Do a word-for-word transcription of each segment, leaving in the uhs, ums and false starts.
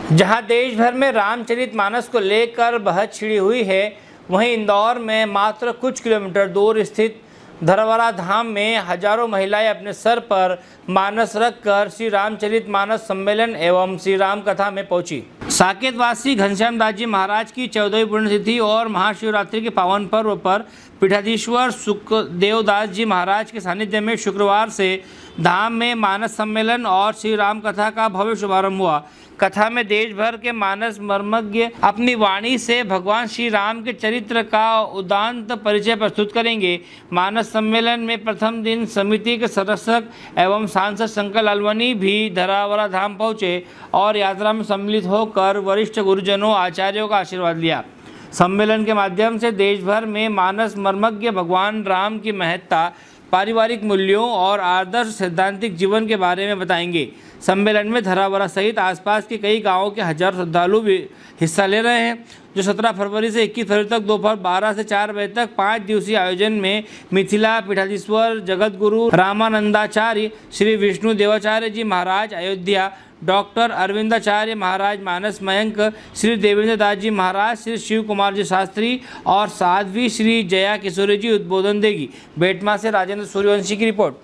जहां देश भर में रामचरितमानस को लेकर बहस छिड़ी हुई है, वहीं इंदौर में मात्र कुछ किलोमीटर दूर स्थित धरवरा धाम में हजारों महिलाएं अपने सर पर मानस रखकर श्री रामचरितमानस सम्मेलन एवं श्री राम कथा में पहुंची। साकेतवासी घनश्याम दास जी महाराज की चौदहवीं पुण्यतिथि और महाशिवरात्रि के पावन पर्व पर पीठाधीश्वर सुखदेव दास जी महाराज के सानिध्य में शुक्रवार से धाम में मानस सम्मेलन और श्री राम कथा का भव्य शुभारंभ हुआ। कथा में देश भर के मानस मर्मज्ञ अपनी वाणी से भगवान श्री राम के चरित्र का उदात्त परिचय प्रस्तुत करेंगे। मानस सम्मेलन में प्रथम दिन समिति के सदस्य एवं सांसद शंकर लालवानी भी धरावरा धाम पहुंचे और यात्रा में सम्मिलित होकर वरिष्ठ गुरुजनों आचार्यों का आशीर्वाद लिया। सम्मेलन के माध्यम से देश भर में मानस मर्मज्ञ भगवान राम की महत्ता, पारिवारिक मूल्यों और आदर्श सैद्धांतिक जीवन के बारे में बताएंगे। सम्मेलन में धरावरा सहित आसपास के कई गांवों के हजारों श्रद्धालु भी हिस्सा ले रहे हैं, जो सत्रह फरवरी से इक्कीस फरवरी तक दोपहर बारह से चार बजे तक पाँच दिवसीय आयोजन में मिथिला पीठाधीश्वर जगत गुरु रामानंदाचार्य श्री विष्णु देवाचार्य जी महाराज अयोध्या, डॉक्टर अरविंदाचार्य महाराज मानस मयंक, श्री देवेंद्र दास जी महाराज, श्री शिव कुमार जी शास्त्री और साध्वी श्री जया किशोरी जी उद्बोधन देगी। बेटमा से राजेंद्र सूर्यवंशी की रिपोर्ट।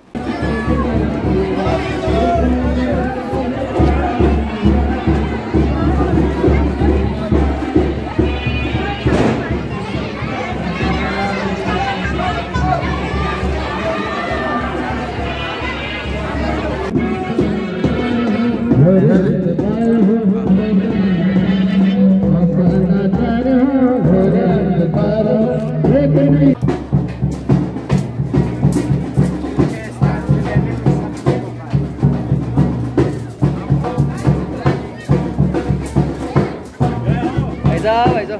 ऐसा ऐसा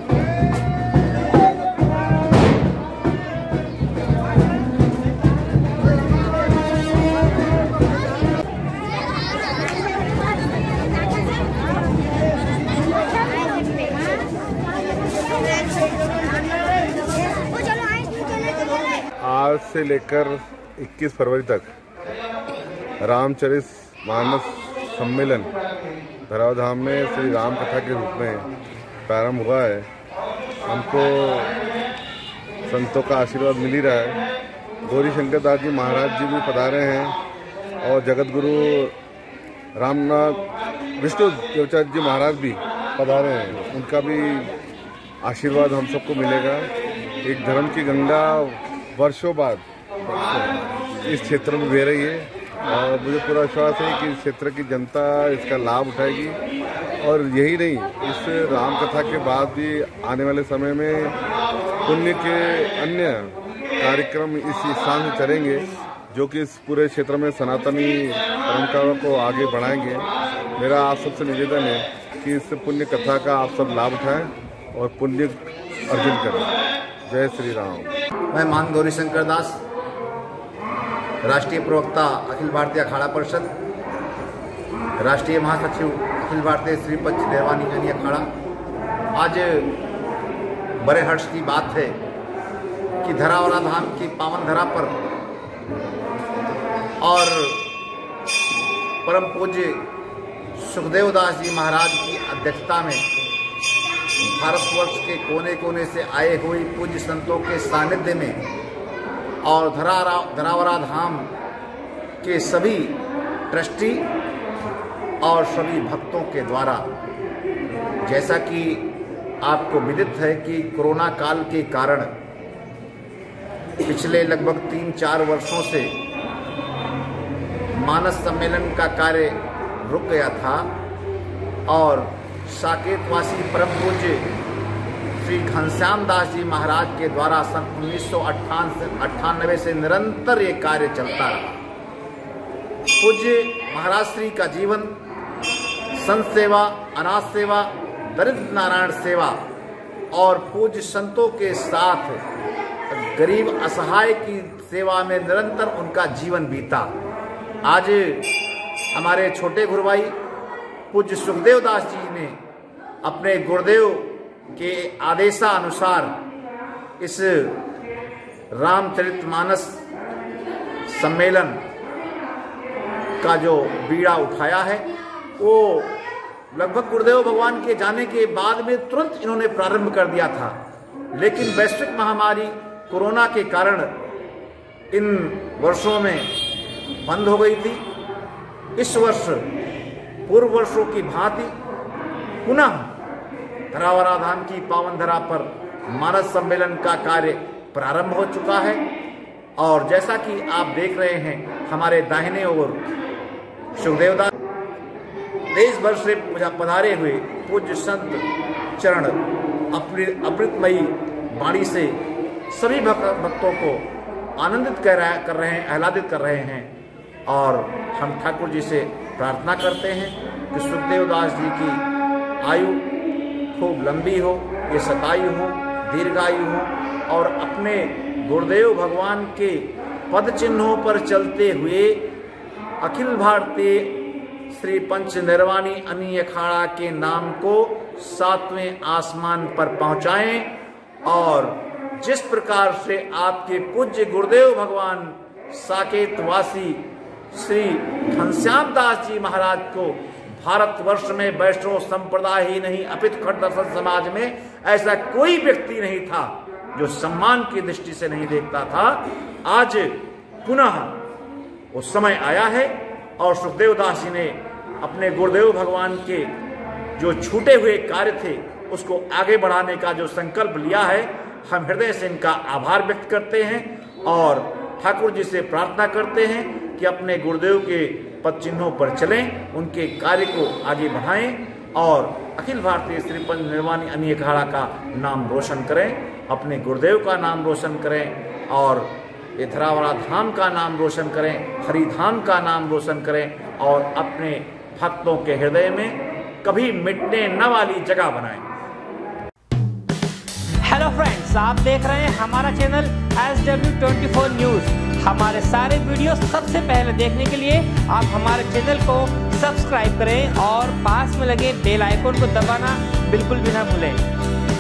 आज से लेकर इक्कीस फरवरी तक रामचरित मानस सम्मेलन धरावरा धाम में श्री राम कथा के रूप में प्रारंभ हुआ है। हमको संतों का आशीर्वाद मिल ही रहा है। गौरी शंकर दास जी महाराज जी भी पधारे हैं और जगत गुरु रामनाथ विष्णु देवाचार्य जी महाराज भी पधारे हैं। उनका भी आशीर्वाद हम सबको मिलेगा। एक धर्म की गंगा वर्षों बाद इस क्षेत्र में बह रही है और मुझे पूरा विश्वास है कि इस क्षेत्र की जनता इसका लाभ उठाएगी। और यही नहीं, इस राम कथा के बाद भी आने वाले समय में पुण्य के अन्य कार्यक्रम इस स्थान से चलेंगे, जो कि इस पूरे क्षेत्र में सनातनी परंपरा को आगे बढ़ाएंगे। मेरा आप सबसे निवेदन है कि इस पुण्य कथा का आप सब लाभ उठाएं और पुण्य अर्जन करें। जय श्री राम। मैं मान गौरी शंकर दास, राष्ट्रीय प्रवक्ता अखिल भारतीय अखाड़ा परिषद, राष्ट्रीय महासचिव अखिल भारतीय श्रीपद देवानी यानी अखाड़ा। आज बड़े हर्ष की बात है कि धरावरा धाम की पावन धरा पर और परम पूज्य सुखदेव दास जी महाराज की अध्यक्षता में भारतवर्ष के कोने कोने से आए हुए पूज्य संतों के सानिध्य में और धरावरा धरावरा धाम के सभी ट्रस्टी और सभी भक्तों के द्वारा, जैसा कि आपको विदित है कि कोरोना काल के कारण पिछले लगभग तीन चार वर्षों से मानस सम्मेलन का कार्य रुक गया था और साकेतवासी परम पूज्य श्री घनश्याम दास जी महाराज के द्वारा सन उन्नीस सौ अट्ठानवे से निरंतर ये कार्य चलता रहा। पूज्य महाराज श्री का जीवन संत सेवा, अनाथ सेवा, दरिद्र नारायण सेवा और पूज्य संतों के साथ गरीब असहाय की सेवा में निरंतर उनका जीवन बीता। आज हमारे छोटे गुरुभाई पूज्य सुखदेव दास जी ने अपने गुरुदेव के आदेशानुसार इस रामचरितमानस सम्मेलन का जो बीड़ा उठाया है, वो लगभग गुरुदेव भगवान के जाने के बाद में तुरंत इन्होंने प्रारंभ कर दिया था, लेकिन वैश्विक महामारी कोरोना के कारण इन वर्षों में बंद हो गई थी। इस वर्ष पूर्व वर्षों की भांति पुनः धरावरा धाम की पावन धरा पर मानस सम्मेलन का कार्य प्रारंभ हो चुका है। और जैसा कि आप देख रहे हैं, हमारे दाहिने ओर सुखदेवदास देश भर से पधारे हुए पूज्य संत चरण अपनी अमृतमयी वाणी से सभी भक्तों को आनंदित कर रहे कर रहे हैं, आह्लादित कर रहे हैं। और हम ठाकुर जी से प्रार्थना करते हैं कि सुखदेवदास जी की आयु खूब लंबी हो, ये शतायु हो, दीर्घायु हो, और अपने गुरुदेव भगवान के पद चिन्हों पर चलते हुए अखिल भारतीय श्री पंच निर्वाणी अनीय अखाड़ा के नाम को सातवें आसमान पर पहुंचाएं। और जिस प्रकार से आपके पूज्य गुरुदेव भगवान साकेतवासी श्री घनश्याम दास जी महाराज को भारतवर्ष में वैष्णव संप्रदाय ही नहीं अपितु खट दर्शन समाज में ऐसा कोई व्यक्ति नहीं था जो सम्मान की दृष्टि से नहीं देखता था। आज पुनः वो समय आया है और सुखदेवदास जी ने अपने गुरुदेव भगवान के जो छूटे हुए कार्य थे उसको आगे बढ़ाने का जो संकल्प लिया है, हम हृदय से इनका आभार व्यक्त करते हैं और ठाकुर जी से प्रार्थना करते हैं कि अपने गुरुदेव के पद चिन्हों पर चलें, उनके कार्य को आगे बढ़ाएं और अखिल भारतीय श्री पंच निर्वाणी अनीय अखाड़ा का नाम रोशन करें, अपने गुरुदेव का नाम रोशन करें और ये धरावरा धाम का नाम रोशन करें, हरिधाम का नाम रोशन करें और अपने भक्तों के हृदय में कभी मिटने न वाली जगह बनाएं। हेलो फ्रेंड्स, आप देख रहे हैं हमारा channel S W twenty four news. हमारे सारे वीडियो सबसे पहले देखने के लिए आप हमारे चैनल को सब्सक्राइब करें और पास में लगे बेल आइकन को दबाना बिल्कुल भी ना भूलें।